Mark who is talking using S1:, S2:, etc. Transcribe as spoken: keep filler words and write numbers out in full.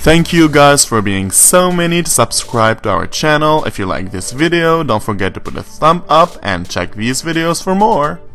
S1: Thank you guys for being so many to subscribe to our channel. If you like this video, don't forget to put a thumb up and check these videos for more.